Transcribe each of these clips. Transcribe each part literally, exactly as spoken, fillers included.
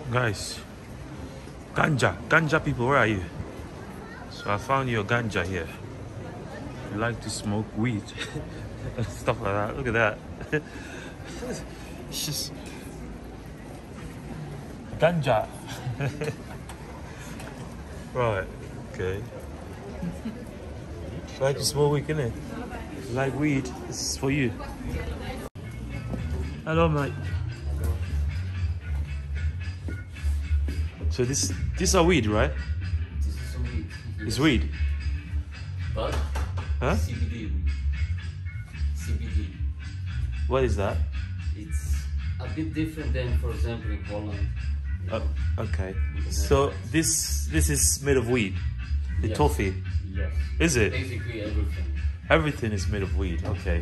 Guys, ganja, ganja people, where are you? So I found your ganja here. You like to smoke weed and stuff like that. Look at that. It's just ganja. Right, okay. You like to smoke weed, innit? You like weed? This is for you. Hello, mate. So this these are weed, right? This is weed. Yes. It's weed. But huh? C B D weed. C B D. What is that? It's a bit different than, for example, in Holland. Uh, okay. So this this is made of weed. The yes. toffee. Yes. Is it? Basically everything. Everything is made of weed. Okay.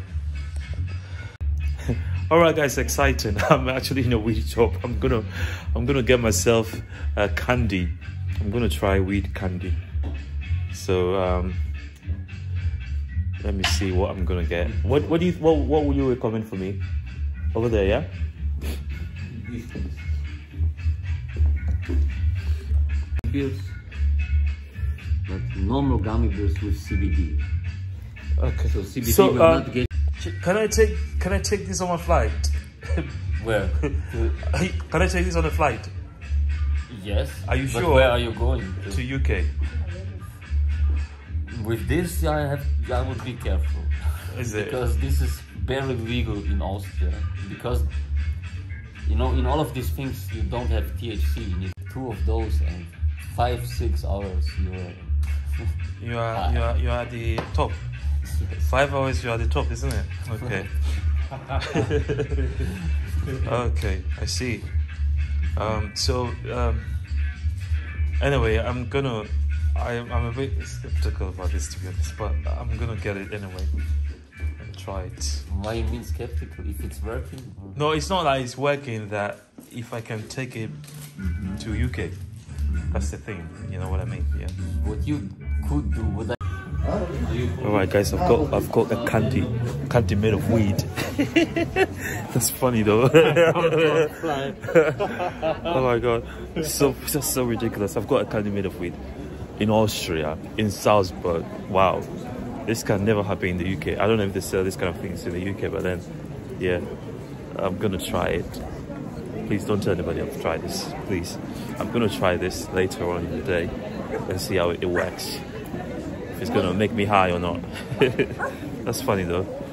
All right, guys, exciting. I'm actually in a weed shop. I'm gonna, I'm gonna get myself a candy. I'm gonna try weed candy. So um, let me see what I'm gonna get. What, what do you, what, what will you recommend for me? Over there, yeah. Beers, but normal gummy bears with C B D. Okay. So C B D so, will uh, not get. Can I take, can I take this on my flight? Where? Can I take this on a flight? Yes. Are you but sure? Where are you going to? To U K. With this, I have, I would be careful. Is it? Because this is barely legal in Austria. Because you know, in all of these things, you don't have T H C. You need two of those, and five, six hours. You're you are, you are, you are the top. Five hours, you are the top, isn't it? Okay. Okay, I see. Um, so, um, anyway, I'm gonna, I, I'm a bit skeptical about this, to be honest, but I'm gonna get it anyway and try it. Why you mean skeptical? If it's working? Or? No, it's not like it's working, that if I can take it mm-hmm. to U K, that's the thing, you know what I mean? Yeah. What you could do, what I All right, guys, I've got I've got a candy, candy made of weed. That's funny though. Oh my god, so just so ridiculous. I've got a candy made of weed in Austria, in Salzburg. Wow, this can never happen in the U K. I don't know if they sell this kind of things in the U K, but then, yeah, I'm gonna try it. Please don't tell anybody I've tried this, please. I'm gonna try this later on in the day and see how it works. It's gonna make me high or not. That's funny though.